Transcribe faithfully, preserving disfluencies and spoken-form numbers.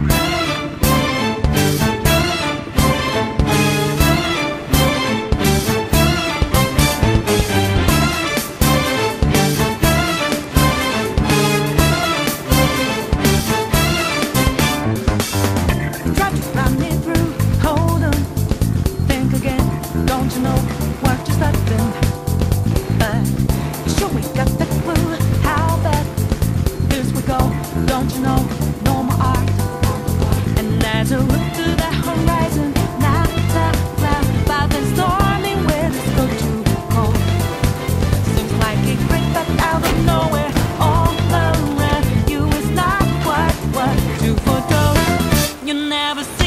Don't you know, no more art. And as I look to the horizon, now, now, now, by the stormy winds go too cold. Seems like it breaks back out of nowhere, all around you is not quite what you foretold. You never.